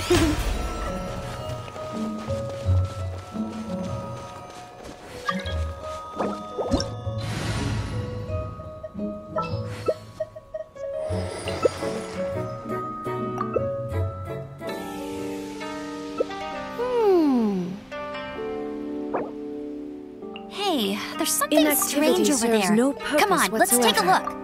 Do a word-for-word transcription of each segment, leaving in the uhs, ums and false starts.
Hey, there's something strange over there. No Come on, let's take a look.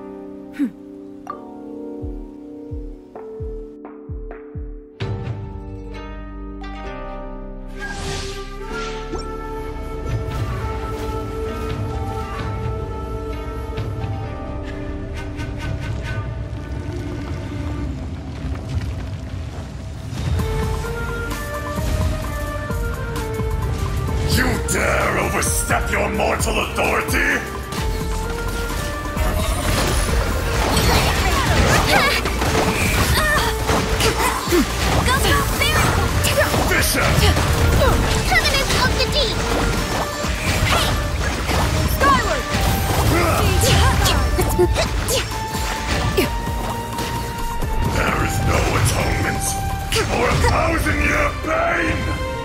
Dare overstep your mortal authority? Bishop! Covenant of the Deep! Hey! Skyward! There is no atonement for a thousand-year pain!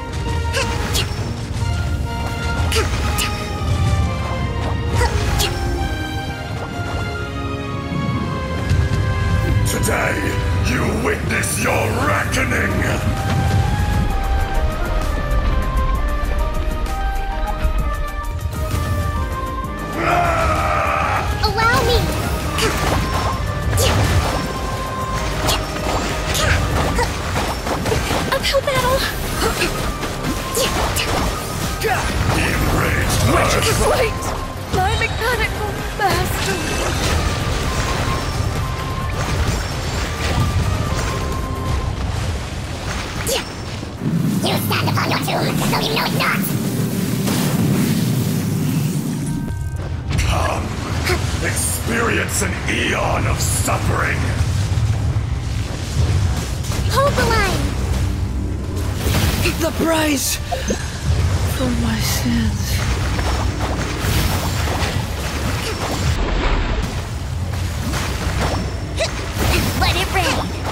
Today, you witness your reckoning! Allow me! Uphill battle! The enraged Earth! Wait! My mechanical master! You stand upon your tomb, though you know it not! Come, experience an eon of suffering! Hold the line! The price for my sins. Let it rain!